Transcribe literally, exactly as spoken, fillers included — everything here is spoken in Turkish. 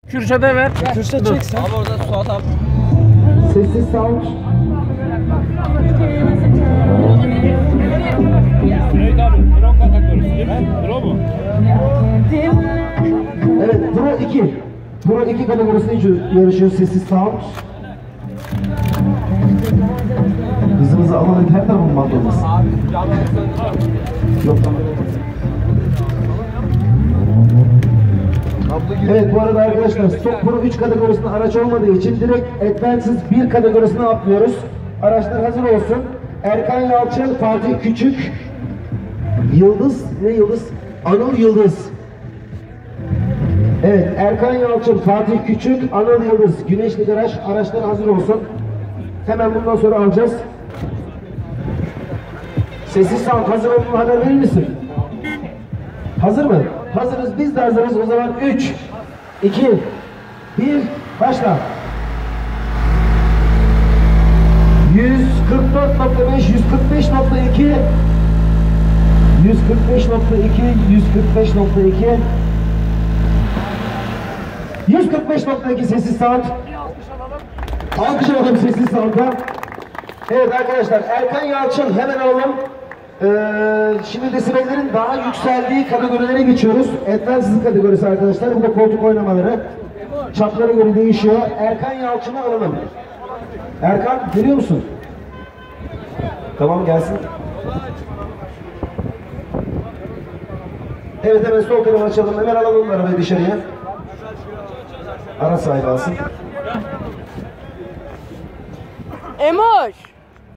Kürşat'a ver. Kürşat çeksin. Abi orada Suat abi. Sessiz sound. Evet abi, Pro kategorisi değil mi? Pro mu? Evet, Pro iki. Pro iki kategorisinde yarışıyor sessiz sound. Hızınızı alalım, her tarafın mandolması. Abi camları söndürüyor. Yok tamam. Evet, bu arada arkadaşlar Stop Pro üç kategorisinde araç olmadığı için direkt Advanced bir kategorisine atlıyoruz. Araçlar hazır olsun. Erkan Yalçın, Fatih Küçük, Yıldız, ne Yıldız? Anıl Yıldız. Evet, Erkan Yalçın, Fatih Küçük, Anıl Yıldız, Güneşli Garaj, araçlar hazır olsun. Hemen bundan sonra alacağız. Sessiz sound hazır olduğunu haber verir misin? Hazır mı? Hazırız, biz de hazırız. O zaman üç, iki, bir, başla. yüz kırk dört nokta beş, yüz kırk beş nokta iki, yüz kırk beş nokta iki, yüz kırk beş nokta iki, yüz kırk beş nokta iki sessiz sound. Alkış alalım sessiz sound'a. Evet arkadaşlar, Erkan Yalçın hemen alalım. Ee, şimdi desibellerin daha yükseldiği kategorilere geçiyoruz. Advanced kategorisi arkadaşlar. Bu da koltuk oynamaları. Çaplara göre değişiyor. Erkan Yalçın'ı alalım. Erkan geliyor musun? Tamam, gelsin. Evet, hemen sol tarafı açalım. Hemen alalım arabayı dışarıya. Ara sahibi alsın. Emoş.